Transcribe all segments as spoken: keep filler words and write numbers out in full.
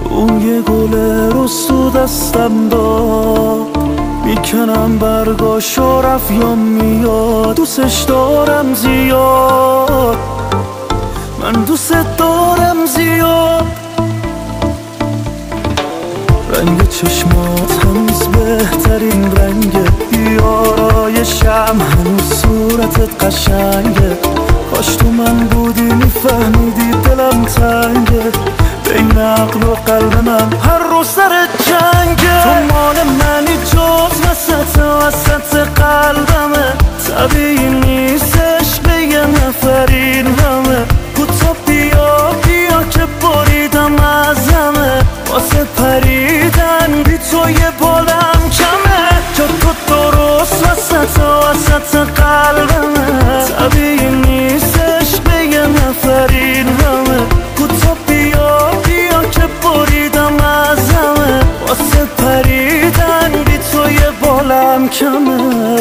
اون یه گل رستو دستم داد، میکنم برگاشو رفت یا میاد. دوستش دارم زیاد، من دوست دارم زیاد. رنگ چشمات هنوز بهترین رنگه، بیارایشم هنوز صورتت قشنگه. کاش تو من بودی میفهمیدی دلم تنگه، بین عقل و قلب من هر روز سر جنگه. تو مال منی جز وسط وسط قلبمه، طبیعی نیستش به یه نفر این همه. کوتا بیا بیا که بریدم ازمه، واسه پریدن بی تو یه بالم کمه. جا تو درست وسط وسط قلبمه، طبیعی نیستش به یه نفر این همه. کوتا بیا بیا که بریدم ازمه، واسه پریدن بی تو یه بالم کمه.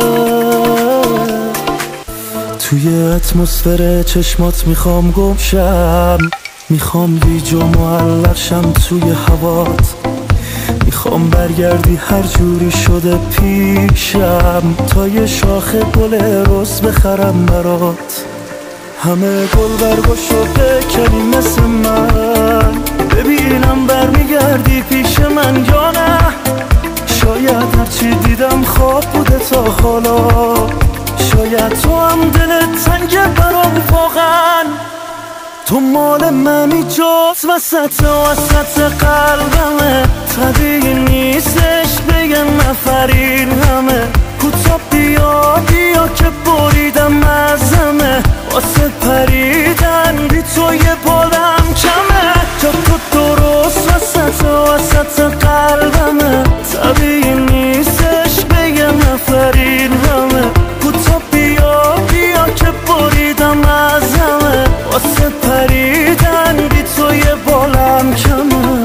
توی اتمسفر چشمات میخوام گم شم، میخوام گیج و معلق شم توی هوات. میخوام برگردی هر جوری شده پیشم، تا یه شاخه گل رز بخرم برات. همه گل برگاشو بکنی مثل من، ببینم برمیگردی پیش من یا نه. شاید هرچی دیدم خواب بوده تا حالا، شاید تو هم دلت تنگه برام واقعا. تو مال منی جز وسط وسط قلبمه، طبیعی نیستش به یه نفر این همه. کوتا بیا بیا که بریدم ازمه، واسه پریدن بی تو یه بالم کمه. جا تو درست وسط وسط قلبمه، طبیعی نیستش به یه نفر این همه. کوتا بیا بیا که بریدم ازمه، واسه پریدن بی تو یه بالم کمه.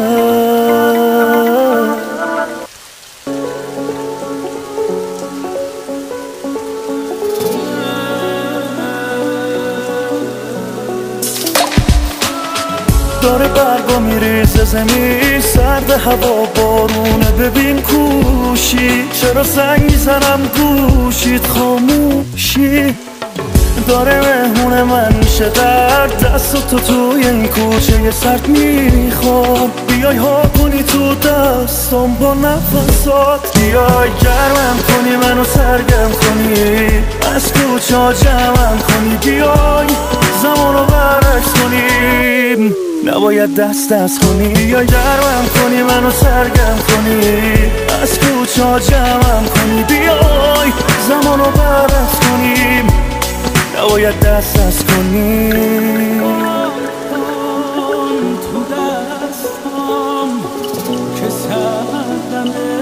داره برگا میریزه زمین، سرد هوا بارونه، ببین کوشی چرا زنگ میزنم گوشید خاموشی. داره مهمون من میشه در دست تو توی این کوچه یه سرد میخوام. بیای ها کنی تو دستم با نفسات، بیای گرمم کنی منو سرگرم کنی، از کوچه ها جمعم کنی. بیای زمانو برعکس کنیم، نباید دست دست کنی. بیای گرمم کنی منو سرگرم کنی، از کوچه ها جمعم کنی. بیای زمانو برعکس کنیم، نباید دست دست کنی. تو دستم که سردمه،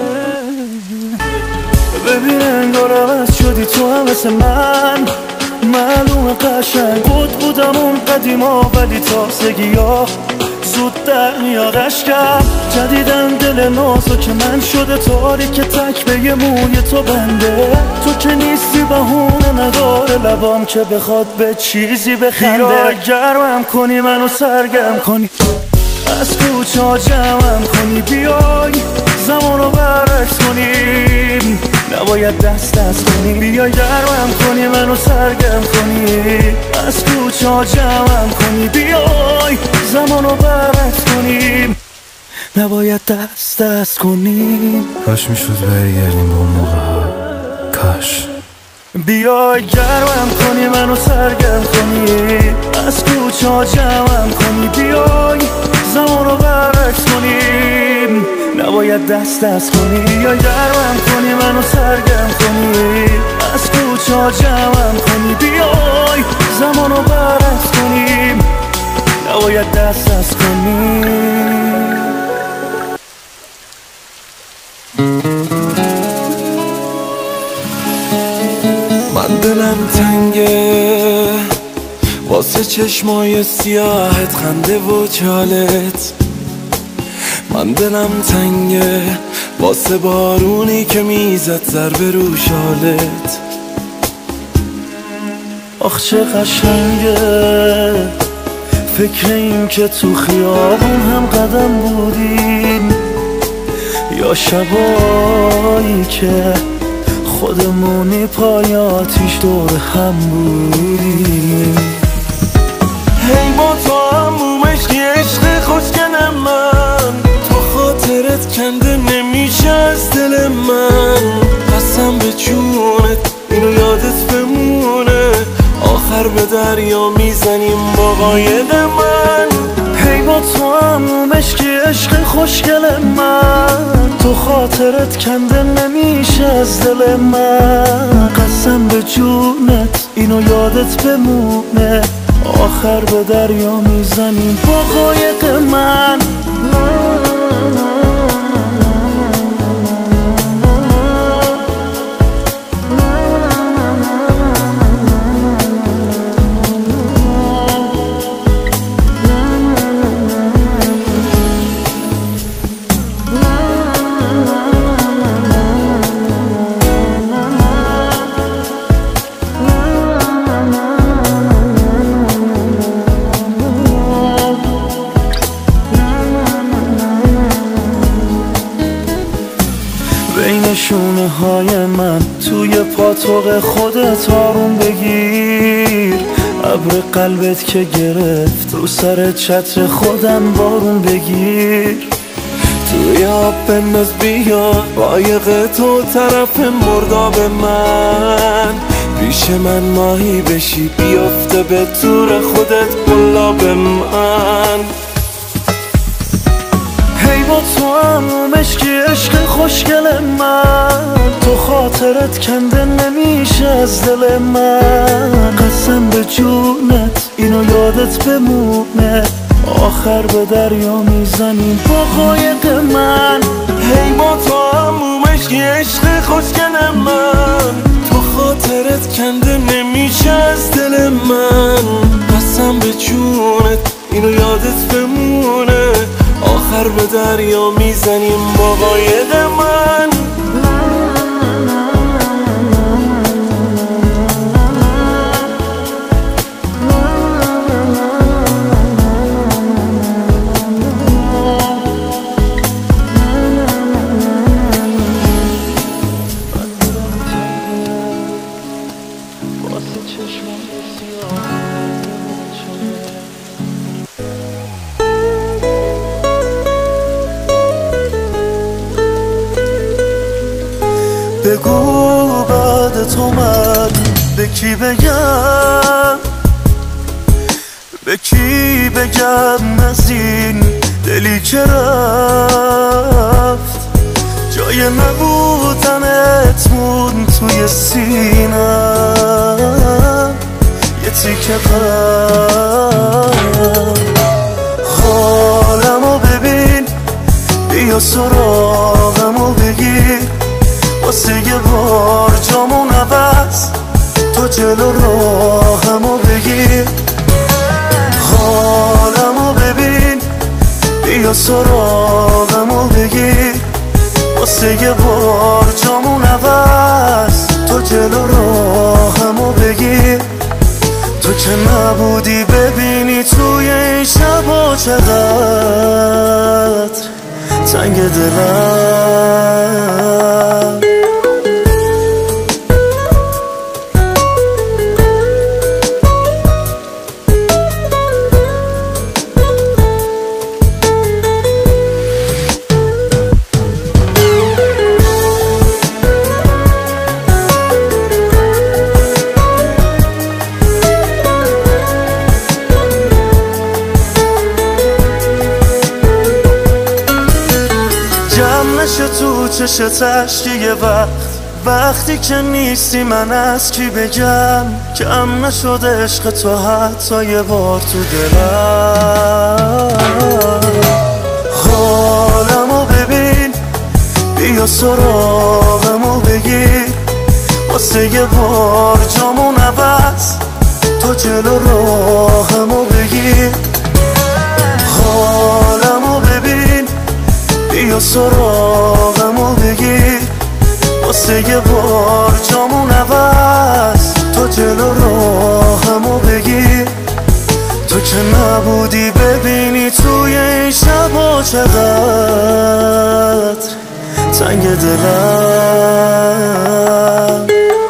ببین انگار عوض شدی تو هم مثل من. معلوم قشنگ بود بودم اون قدیما، ولی تازگی ها زود در میاد اشکم. جدیدن دل نازو که من شده تاریک، تک به یه موی تو بنده. تو که نیستی بهونه نداره لبام که بخواد به چیزی بخنده. بیای گرمم کنی منو سرگرم کنی، از کوچه ها جمعم کنی. بیای زمانو برعکس کنیم، نباید دست دست کنی. بیای گرمم کنی منو سرگرم کنی، از کوچه ها جمعم کنی. بیای زمانو برعکس کنیم، نباید دست دست کنیم. کاش میشد برگردیم با اون موقع، کاش. بیای گرمم کنی منو سرگرم کنی، از کوچه ها جمعم کنی. بیای زمانو برعکس کنیم، نباید دست دست کنی. بیای گرمم کنی منو سرگرم کنی، از کوچه ها جمعم کنی. بیای زمانو برعکس کنیم، نباید دست دست کنیم. من دلم تنگه واسه چشمای سیاهت، خنده و چالت. من دلم تنگه واسه بارونی که میزد ضربه رو شالت. آخ چه قشنگه فکر این که تو خیابون هم قدم بودیم، یا شبایی که خودمونی پای آتیش دور هم بودیم. هی با تو همومش که عشق خوشگل من، تو خاطرت کنده نمیشه از دل من. قسم به جونت اینو یادت بمونه، آخر به دریا میزنیم با قاید من. هی با تو همومش که عشق خوشگل من، تو خاطرت کنده نمیشه از دل من. قسم به جونت اینو یادت بمونه، آخر به دریا میزنیم با قایق من. بین شونه های من توی پاتوق خودت آروم بگیر. ابر قلبت که گرفت رو سر چتر خودم بارون بگیر. توی آب بنداز بیا قایق تو طرف مرداب من. پیش من ماهی بشی بیافته به طور خودت قلاب من. هی با تو همومش که عشق خوشگل من، تو خاطرت کنده نمیشه از دل من. قسم به جونت اینو یادت بمونه، آخر به دریا میزنیم با قایق من. هی با تو همومش که عشق خوشگل من، تو خاطرت کنده نمیشه از دل من. قسم به جونت اینو یادت بمونه، آخر به دریا میزنیم با قاید من. بگو بعد تو من به کی بگم، به کی بگم از این دلی که رفت. جای نبودنت مون توی سینم یه تیکه قلب. حالمو ببین بیا سراغمو بگیر، واسه یه بار جامون عوض تو جلو راهمو بگیر. حالمو ببین بیا سراغمو بگیر، واسه یه بار جامون عوض تو جلو راهمو بگیر. تو که نبودی ببینی توی این شبا چقدر تنگ دلم. تو چشت اشکی یه وقت، وقتی که نیستی من از کی بگم. کم نشده عشق تو حتی یه بار تو دلم. حالمو ببین بیا سراغمو بگیر، واسه یه بار جامون عوض تو جلو راهمو بگیر. حالمو ببین بیا سراغمو بگیر، واسه یه بار جامون عوض تو جلو راهمو بگیر. تو که نبودی ببینی توی این شبا چقدر تنگ دلم.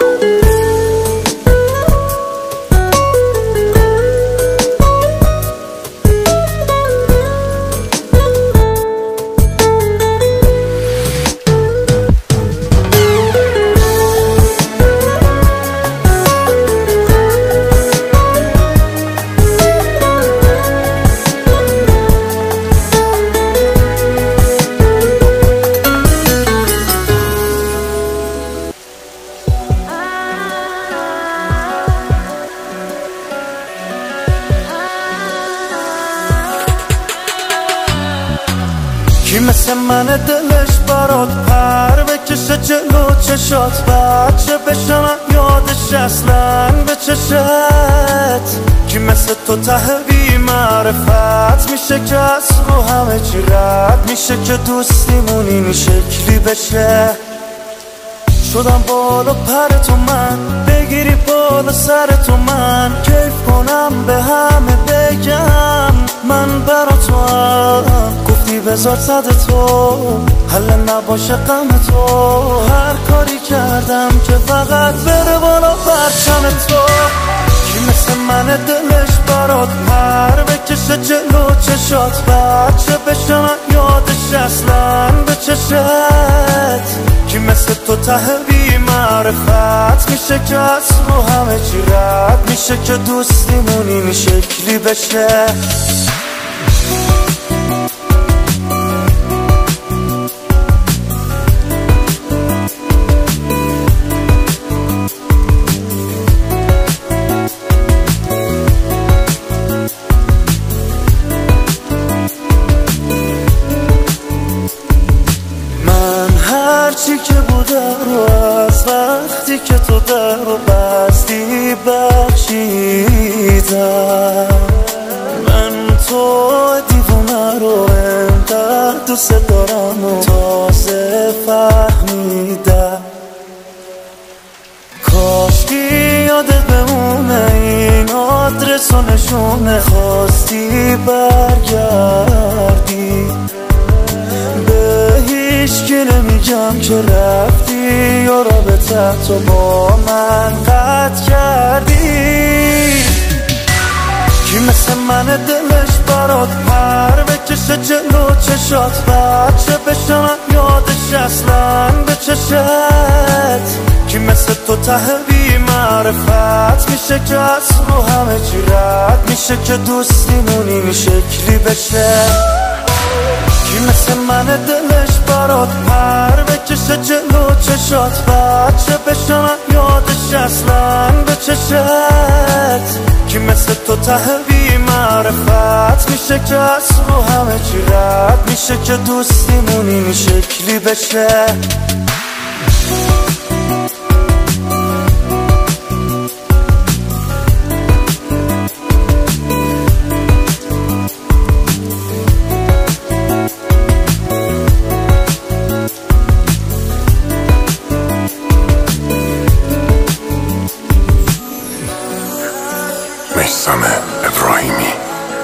کی مثل من دلش برات پر بکشه جلو چشات بچه بشم یادش اصلا به چشت. کی مثل تو ته بی معرفت میشه که از رو همه چی رد میشه که دوستیمون این شکلی بشه. شدم بالا پر تو من بگیری بالا سر تو من کیف کنم به همه بگم من برا تو هم. گفتی بذار صد تو حل نباشه غم تو. هر کاری کردم که فقط بره بالا پرچم تو. کی مثل من دلش برات پر بکشه جلو چشات بچه بشم یادش اصلا به چشت. کی مثل تو ته بی معرفت میشه که از رو همه چی رد میشه که دوستیمون این شکلی بشه. هرچی که بوده رو از وقتی که تو در رو بستی بخشیدم. من تو دیوونه رو انقدر دوست دارم و تازه فهمیدم. کاشکی یادت بمونه این آدرس و نشونه خواستی برگردی. هیچکی نمیگم که رفتی یا رابطه تو با من قطع کردی. کی مثل من دلش برات پر بکشه جلو چشات بچه بشم یادش اصلا به چشت. کی مثل تو ته بی معرفت میشه که از رو همه چی رد میشه که دوستیمون این شکلی بشه. کی مثل من دلش برات پر بکشه جلو چشات بچه بشم یادش اصلا به چشت. کی مثل تو ته بی معرفت میشه که از رو همه چی رد میشه که دوستیمون این شکلی بشه. میثم ابراهیمی.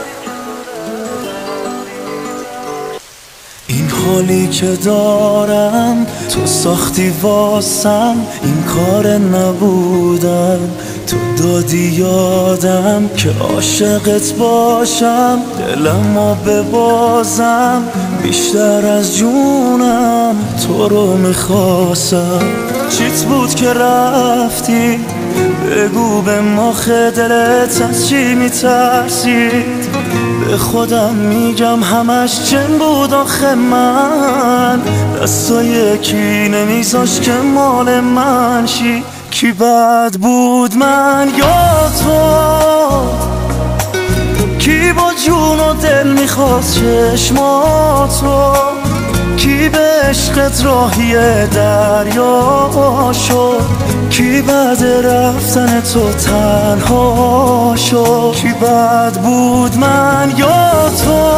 این حالی که دارم تو ساختی واسم این کار نبودم. تو دادی یادم که عاشقت باشم دلمو ببازم بیشتر از جونم تو رو میخواستم. چیت بود که رفتی بگو به مخ دلت از چی میترسید. به خودم میگم همش چن بود آخه من دستای کی نمیذاش که مال من شی. کی بد بود من یا تو؟ کی با جون و دل میخواست چشماتو؟ کی به عشقت راهی دریا شد؟ کی بعد رفتن تو تنها شد؟ کی بد بود من یا تو؟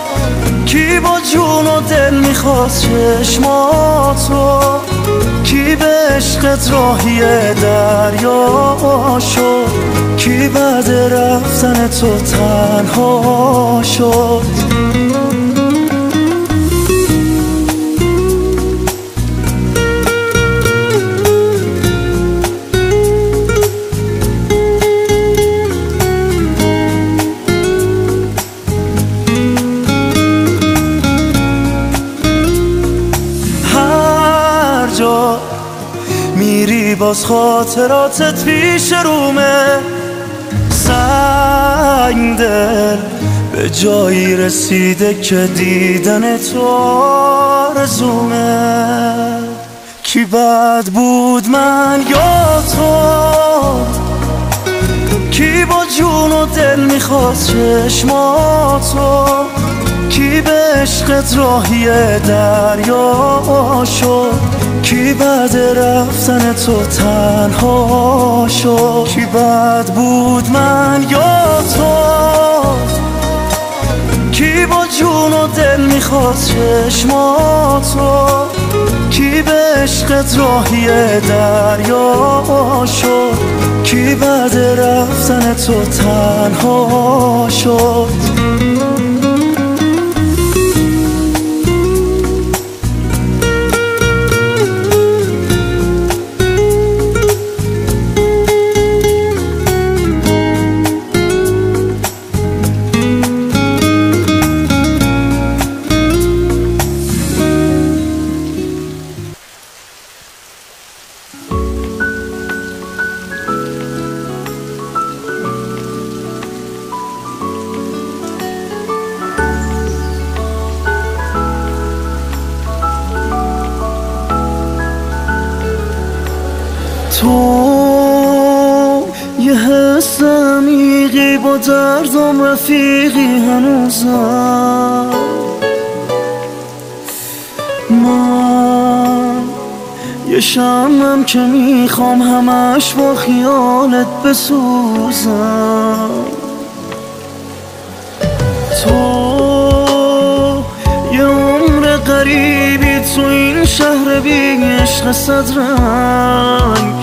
کی با جون و دل میخواست چشماتو؟ کی کی به عشقت راهی دریا شد، کی بعد رفتن تو تنها شد. میری باز خاطراتت پیش رومه، سنگ دل به جایی رسیده که دیدن تو آرزومه. کی بد بود من یا تو، کی با جون و دل میخواست چشماتو، کی به عشقت راهی دریا شد، کی بعد رفتن تو تنها شد. کی بد بود من یا تو، کی با جون و دل میخواست چشماتو، کی به عشقت راهی دریا شد، کی بعد رفتن تو تنها شد. تو یه حس عمیقی با دردم رفیقی هنوزم، من یه شمعم که میخوام همش با خیالت بسوزم. تو یه عمر غریبی تو این شهر بی عشق صد رنگ،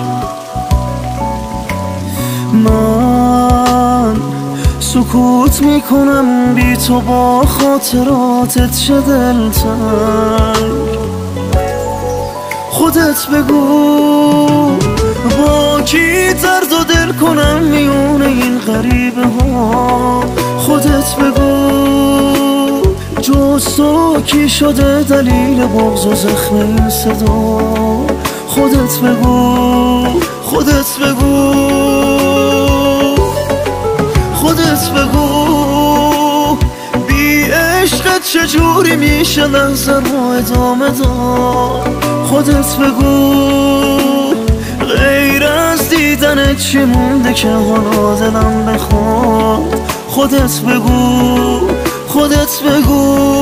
من سکوت میکنم بی تو با خاطراتت چه دلتنگ. خودت بگو با کی درد و دل کنم میونه این غریبه ها، خودت بگو جز تو کی شده دلیل بغض و زخم این صدا، خودت بگو خودت بگو خودت بگو بی عشقت چجوری میشه لحظه رو ادامه داد. خودت بگو غیر از دیدنت چی مونده که حالا دلم بخواد. خودت بگو خودت بگو.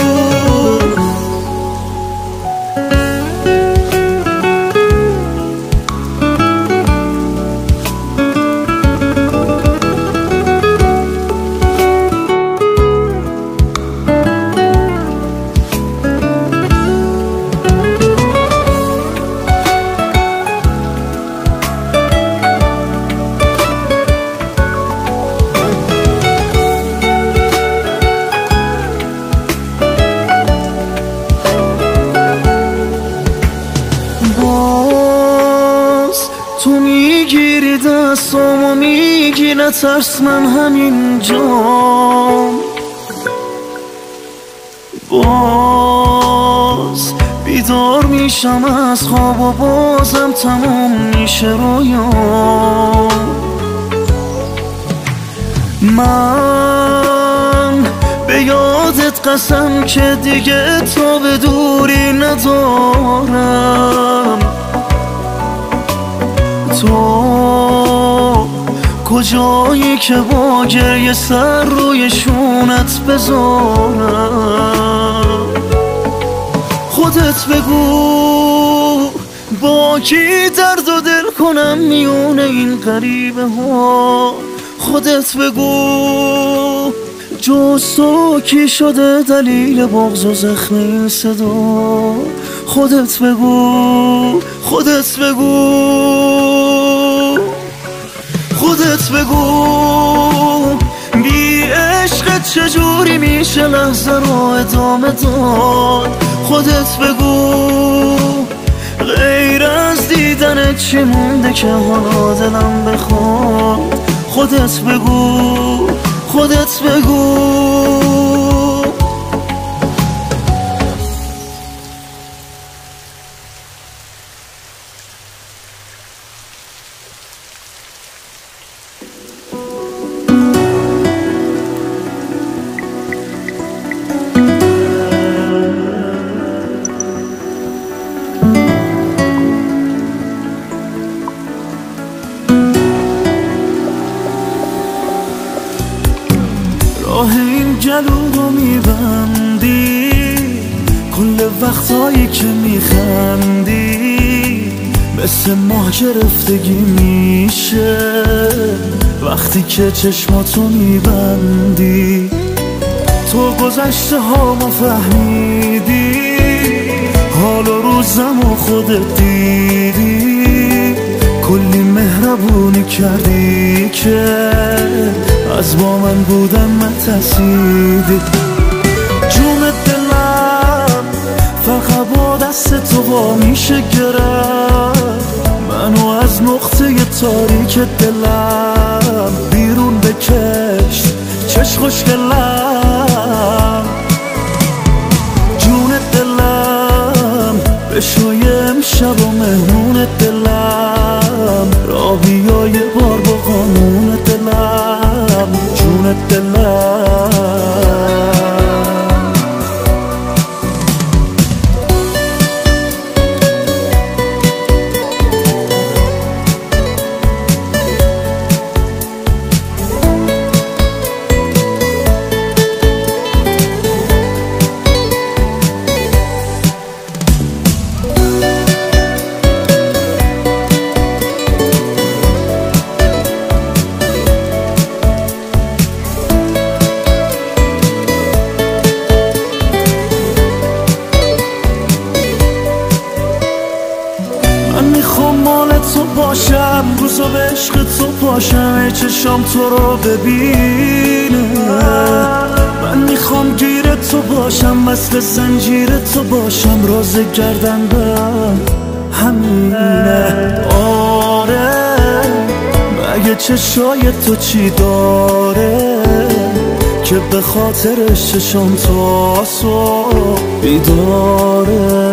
تو میگیری دستم و میگی نترس من همینجام، باز بیدار میشم از خواب و بازم تمام میشه رویام. من به یادت قسم که دیگه تو به دوری ندارم. تو کجایی که با گریه سر روی شونت بذارم؟ خودت بگو با کی درد و دل کنم میونه این غریبه ها. خودت بگو جز تو کی شده دلیل بغض و زخم این صدا. خودت بگو خودت بگو خودت بگو بی عشقت چجوری میشه لحظه رو ادامه داد خودت بگو غیر از دیدنت چی مونده که حالا دلم بخواد خودت بگو خودت بگو راه این گلو رو میبندی کل وقتایی که میخندی مثل ماه گرفتگی میشه وقتی که چشماتو میبندی تو گذشته ها ما فهمیدی حال و روزم و خودت دیدی کلی مهربونی کردی که از با من بودن من ترسیدی جون دلم فقط با دست تو با میشه گرفت منو از نقطه تاریک دلم بیرون بکش چش خوشگلم جون دلم بشوی امشب و مهمون دلم را بیا یه بار با قانون دلم جون دلم تو باشم روزا به عشق تو باشم چشام تو رو ببینه من میخوام گیر تو باشم مثل زنجیر تو باشم راز گردن به همینه آره مگه چشای تو چی داره که به خاطرش چشام تو صبح بیداره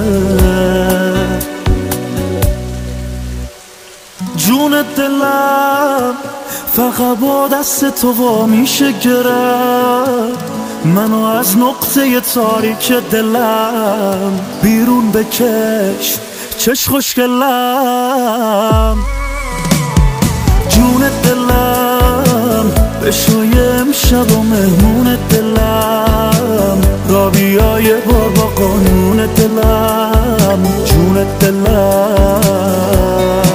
جون دلم فقط با دست تو وا میشه گرفت منو از نقطه تاریک دلم بیرون بکش چش خوشگلم جون دلم بشوی امشب و مهمون دلم را بیا یه بار با قانون دلم جون دلم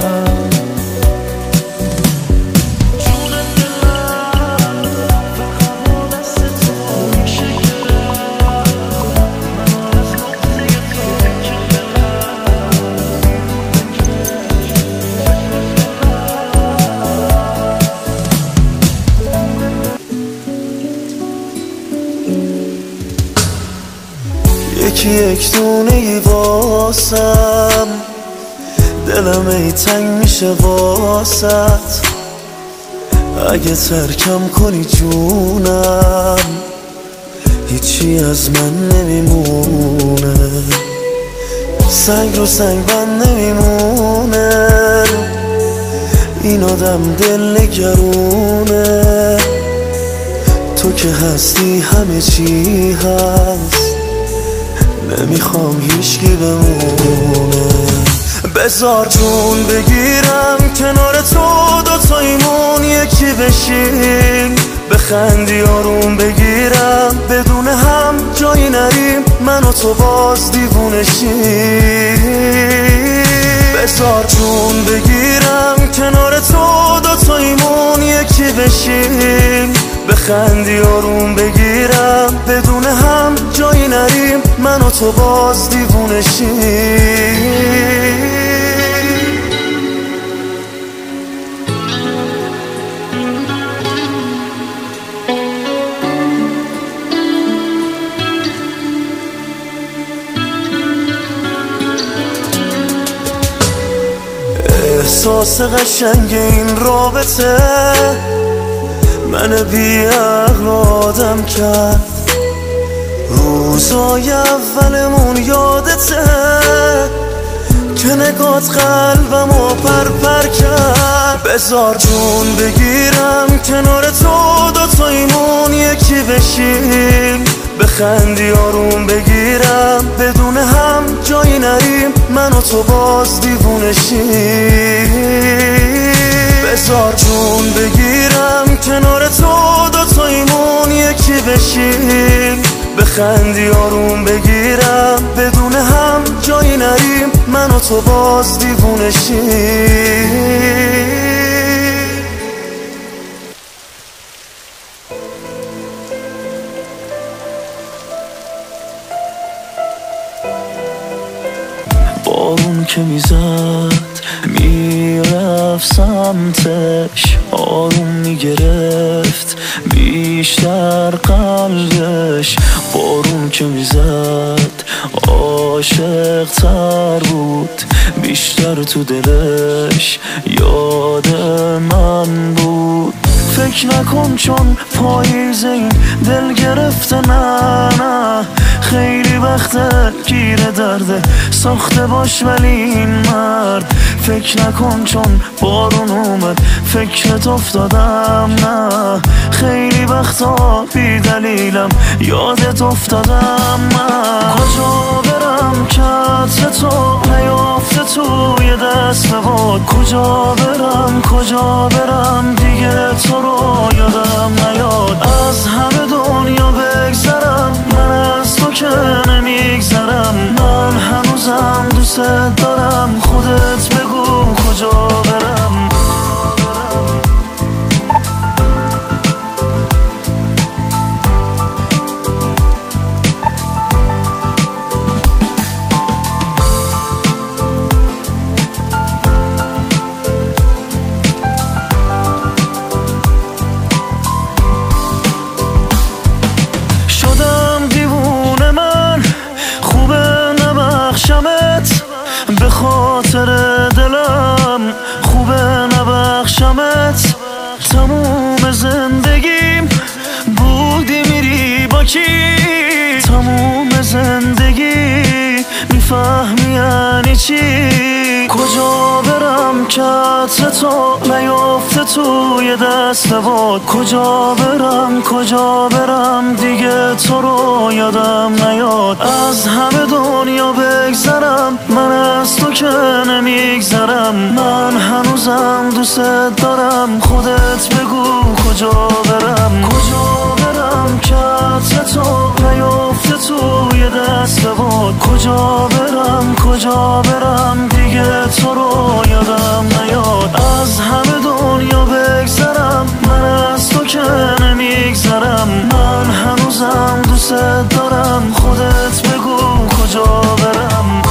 یکی یک دونه ای واسم دلم ای تنگ میشه واسط اگه ترکم کنی جونم هیچی از من نمیمونه سنگ رو سنگ بند نمیمونه این آدم دل نگرونه تو که هستی همه چی هست نمیخوام هیچکی بمونه بذار جون بگیرم کنار تو دوتایمون یکی بشیم بخندی آروم بگیرم بدون هم جایی نریم من و تو باز دیوونه شیم بذار جون بگیرم کنار تو دوتایمون یکی بشیم بخندی آروم بگیرم بدون هم جایی نریم من من و تو باز دیوونه شیم. احساس قشنگ این رابطه من بی عقل آدم کرد. روزای اولمون یادته که نگات قلبمو پر پر کرد. بذار جون بگیرم کنار تو دوتاییمون یکی بشیم، بخندی آروم بگیرم بدون هم جایی نریم، من و تو باز دیوونه شیم. بذار جون بگیرم کنار تو دوتاییمون یکی بشیم، بخندی آروم بگیرم بدون هم جایی نریم، من و تو باز دیوونه شیم. بارون که میزد میرفت سمتش، آروم میگرفت بیشتر قلبش. بارون که میزد عاشق تر بود، بیشتر تو دلش یاد من بود. فکر نکن چون پاییز این دل گرفته، نه نه خیلی وقته گیر درده ساخته باش ولی این مرد. فکر نکن چون بارون اومد فکرت افتادم، نه خیلی وقتا بی دلیلم یادت افتادم. من کجا برم که عطر تو نیافته توی دست باد، کجا برم کجا برم دیگه تو رو یادم نیاد. از همه دنیا بگذرم من از تو که نمیگذرم، من هنوزم دوست دارم، خودت بگو کجا برم. به خاطر دلم خوبه نبخشمت، تموم زندگیم بودی میری با کی، تموم زندگی میفهمی یعنی چی. کجا برم که عطر تو نیافته توی دست باد، کجا برم کجا برم دیگه تو رو یادم نیاد. از همه دنیا بگذرم من از تو که نمیگذرم، من هنوزم دوست دارم، خودت بگو کجا برم. کجا برم که عطر تو نیافته توی دست باد، کجا برم کجا برم دیگه تو رو یادم نیاد. از همه دنیا بگذرم من از تو که نمیگذرم، من هنوزم دوست دارم، خودت بگو کجا برم.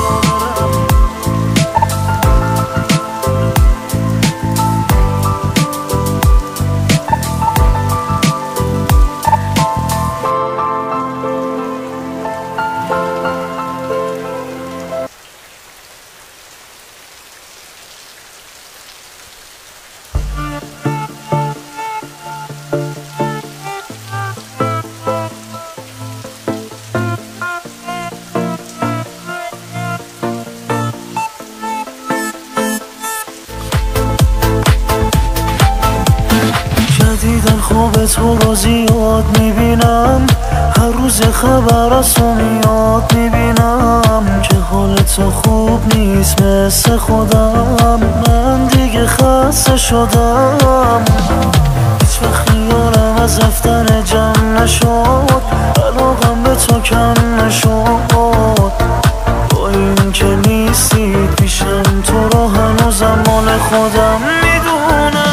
خواب تو رو زیاد میبینم، هر روز خبر از تو میاد میبینم که حال تو خوب نیست مثل خودم. من دیگه خسته شدم، هیچ وقت خیالم از رفتن جمع نشد، علاقم به تو کم نشد. با این که نیستی پیشم تو رو هنوزم مال خودم میدونم.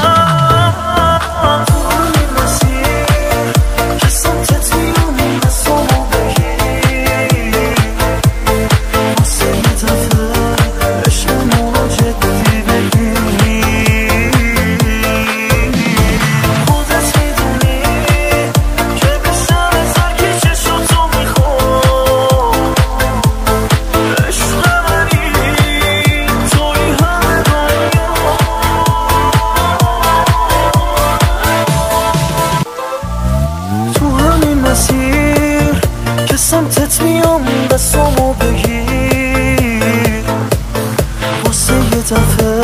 سمتت میام دستامو بگیر واسه یه دفعه